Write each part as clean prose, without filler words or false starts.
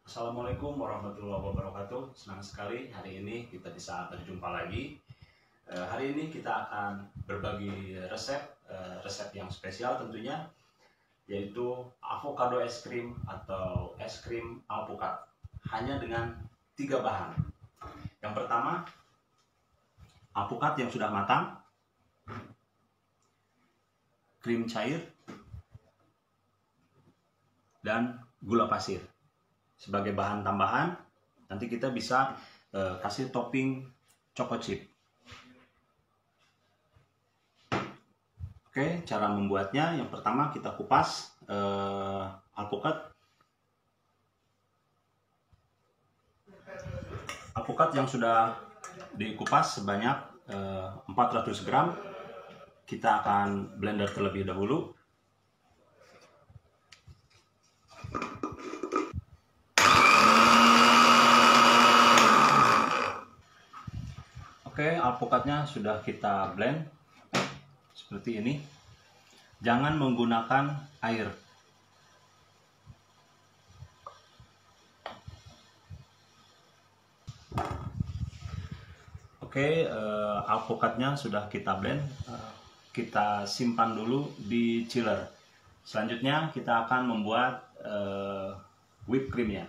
Assalamualaikum warahmatullahi wabarakatuh. Senang sekali hari ini kita bisa berjumpa lagi. Hari ini kita akan berbagi resep yang spesial tentunya, yaitu avocado es krim atau es krim alpukat. Hanya dengan 3 bahan. Yang pertama, alpukat yang sudah matang, krim cair, dan gula pasir. Sebagai bahan tambahan, nanti kita bisa kasih topping choco chip. Oke, cara membuatnya yang pertama kita kupas alpukat. Alpukat yang sudah dikupas sebanyak 400 gram. Kita akan blender terlebih dahulu. Oke, alpukatnya sudah kita blend seperti ini. Jangan menggunakan air. Oke, alpukatnya sudah kita blend. Kita simpan dulu di chiller. Selanjutnya kita akan membuat whipped creamnya.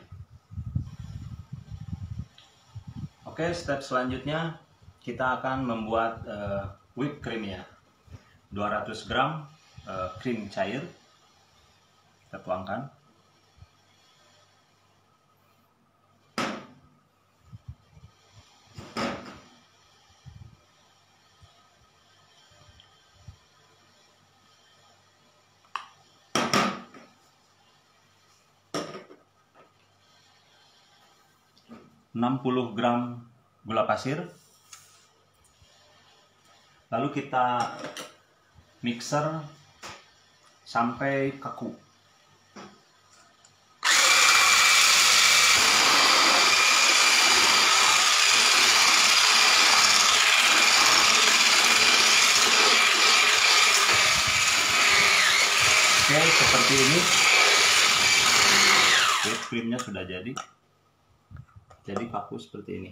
Oke, step selanjutnya kita akan membuat whipped creamnya. 200 gram krim cair kita tuangkan. ...60 gram gula pasir. Lalu kita mixer sampai kaku. Oke, seperti ini. Whipped creamnya sudah jadi kaku seperti ini.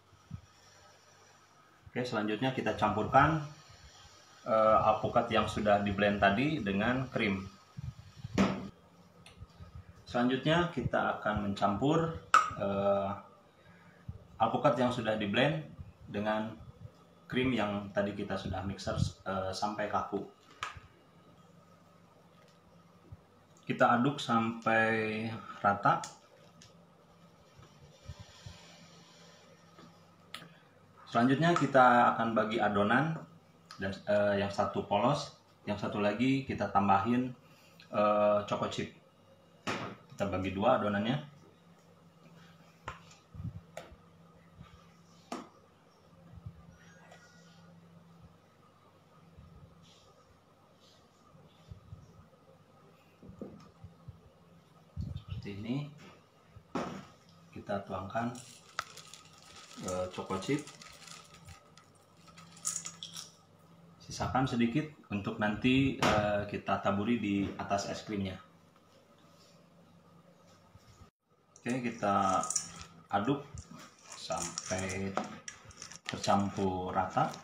Oke, selanjutnya kita campurkan alpukat yang sudah di blend tadi dengan krim. Selanjutnya kita akan mencampur alpukat yang sudah di blend dengan krim yang tadi kita sudah mixer sampai kaku. Kita aduk sampai rata. Selanjutnya kita akan bagi adonan, dan yang satu polos, yang satu lagi kita tambahin choco chip. Kita bagi dua adonannya. Seperti ini. Kita tuangkan choco chip. Sisakan sedikit untuk nanti kita taburi di atas es krimnya. Oke, kita aduk sampai tercampur rata.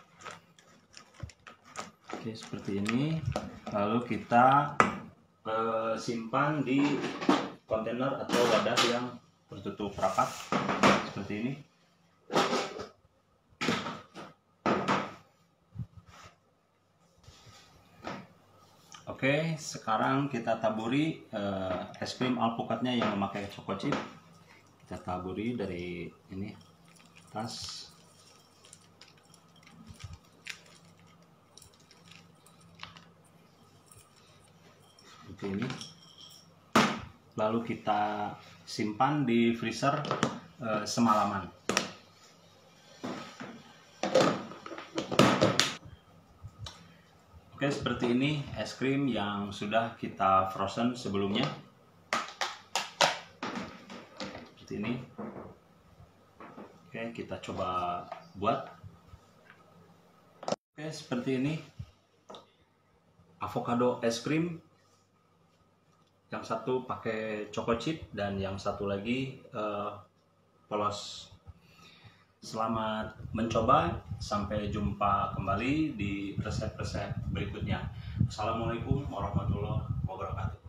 Oke, seperti ini. Lalu kita simpan di kontainer atau wadah yang tertutup rapat seperti ini. Oke, sekarang kita taburi es krim alpukatnya yang memakai choco chip. Kita taburi dari ini atas. Seperti ini. Lalu kita simpan di freezer semalaman. Oke, seperti ini es krim yang sudah kita frozen sebelumnya. Seperti ini. Oke, kita coba buat. Oke, seperti ini avocado es krim yang satu pakai choco chip dan yang satu lagi polos. Selamat mencoba, sampai jumpa kembali di resep-resep berikutnya. Assalamualaikum warahmatullahi wabarakatuh.